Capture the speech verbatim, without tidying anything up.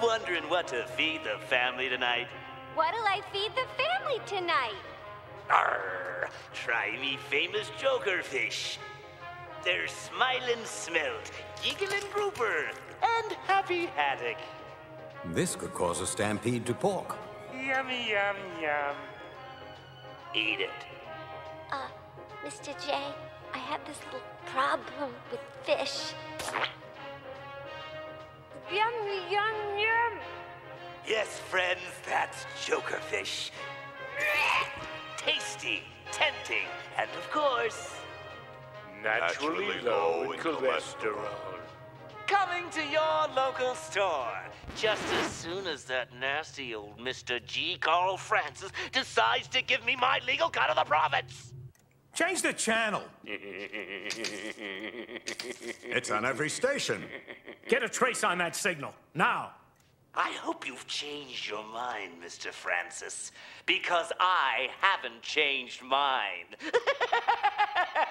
Wondering what to feed the family tonight? What'll I feed the family tonight? Arr, try me famous joker fish. They're Smiling Smelt, Giggling Grouper, and Happy Haddock. This could cause a stampede to pork. Yummy, yum, yum. Eat it. Uh, Mister J, I have this little problem with fish. Yummy, yum, yum. Yes, friends, that's joker fish. Tasty, tempting, and of course, Naturally, Naturally low in cholesterol. Coming to your local store just as soon as that nasty old Mister G. Carl Francis decides to give me my legal cut of the profits. Change the channel. It's on every station. Get a trace on that signal, now. I hope you've changed your mind, Mister Francis, because I haven't changed mine.